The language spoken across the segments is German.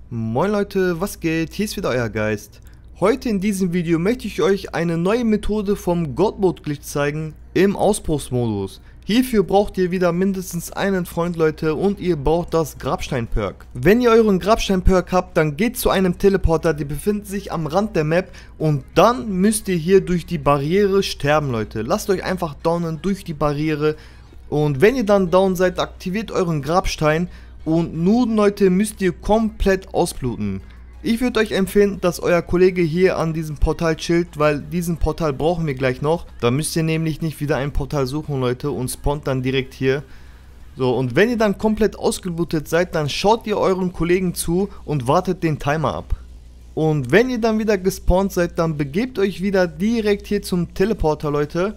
Moin Leute, was geht? Hier ist wieder euer Geist. Heute in diesem Video möchte ich euch eine neue Methode vom God Mode Glitch zeigen im Ausbruchsmodus. Hierfür braucht ihr wieder mindestens einen Freund, Leute, und ihr braucht das Grabstein-Perk. Wenn ihr euren Grabstein-Perk habt, dann geht zu einem Teleporter, der befindet sich am Rand der Map, und dann müsst ihr hier durch die Barriere sterben, Leute. Lasst euch einfach downen durch die Barriere, und wenn ihr dann down seid, aktiviert euren Grabstein. Und nun, Leute, müsst ihr komplett ausbluten. Ich würde euch empfehlen, dass euer Kollege hier an diesem Portal chillt, weil diesen Portal brauchen wir gleich noch. Da müsst ihr nämlich nicht wieder ein Portal suchen, Leute, und spawnt dann direkt hier. So, und wenn ihr dann komplett ausgeblutet seid, dann schaut ihr euren Kollegen zu und wartet den Timer ab. Und wenn ihr dann wieder gespawnt seid, dann begebt euch wieder direkt hier zum Teleporter, Leute.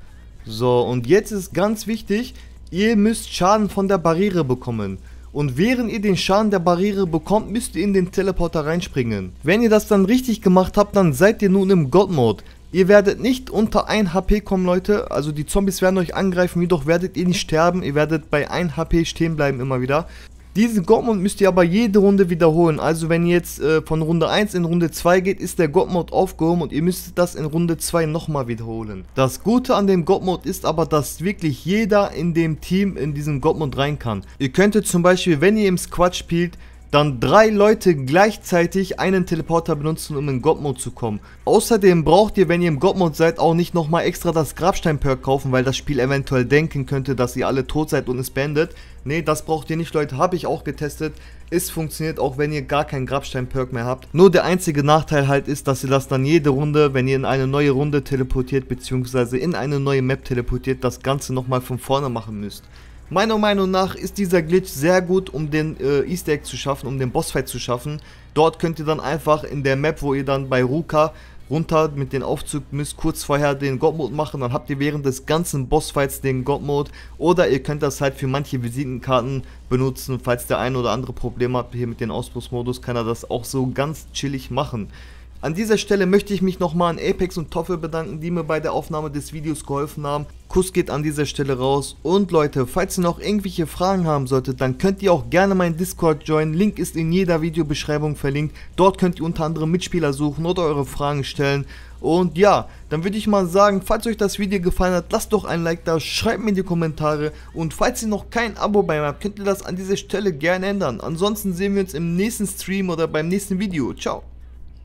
So, und jetzt ist ganz wichtig, ihr müsst Schaden von der Barriere bekommen. Und während ihr den Schaden der Barriere bekommt, müsst ihr in den Teleporter reinspringen. Wenn ihr das dann richtig gemacht habt, dann seid ihr nun im God Mode. Ihr werdet nicht unter 1 HP kommen, Leute. Also die Zombies werden euch angreifen, jedoch werdet ihr nicht sterben. Ihr werdet bei 1 HP stehen bleiben immer wieder. Diesen God Mode müsst ihr aber jede Runde wiederholen. Also wenn ihr jetzt von Runde 1 in Runde 2 geht, ist der God Mode aufgehoben und ihr müsst das in Runde 2 nochmal wiederholen. Das Gute an dem God Mode ist aber, dass wirklich jeder in dem Team in diesen God Mode rein kann. Ihr könntet zum Beispiel, wenn ihr im Squad spielt, dann 3 Leute gleichzeitig einen Teleporter benutzen, um in God Mode zu kommen. Außerdem braucht ihr, wenn ihr im God Mode seid, auch nicht nochmal extra das Grabstein-Perk kaufen, weil das Spiel eventuell denken könnte, dass ihr alle tot seid und es beendet. Ne, das braucht ihr nicht, Leute, habe ich auch getestet. Es funktioniert auch, wenn ihr gar keinen Grabstein-Perk mehr habt. Nur der einzige Nachteil halt ist, dass ihr das dann jede Runde, wenn ihr in eine neue Runde teleportiert, beziehungsweise in eine neue Map teleportiert, das Ganze nochmal von vorne machen müsst. Meiner Meinung nach ist dieser Glitch sehr gut, um den Easter Egg zu schaffen, um den Bossfight zu schaffen. Dort könnt ihr dann einfach in der Map, wo ihr dann bei Ruka runter mit dem Aufzug müsst, kurz vorher den God Mode machen, dann habt ihr während des ganzen Bossfights den God Mode. Oder ihr könnt das halt für manche Visitenkarten benutzen, falls der ein oder andere Problem hat hier mit dem Ausbruchsmodus, kann er das auch so ganz chillig machen. An dieser Stelle möchte ich mich nochmal an Apex und Toffel bedanken, die mir bei der Aufnahme des Videos geholfen haben. Kuss geht an dieser Stelle raus. Und Leute, falls ihr noch irgendwelche Fragen haben solltet, dann könnt ihr auch gerne meinen Discord joinen. Link ist in jeder Videobeschreibung verlinkt. Dort könnt ihr unter anderem Mitspieler suchen oder eure Fragen stellen. Und ja, dann würde ich mal sagen, falls euch das Video gefallen hat, lasst doch ein Like da, schreibt mir in die Kommentare. Und falls ihr noch kein Abo bei mir habt, könnt ihr das an dieser Stelle gerne ändern. Ansonsten sehen wir uns im nächsten Stream oder beim nächsten Video. Ciao.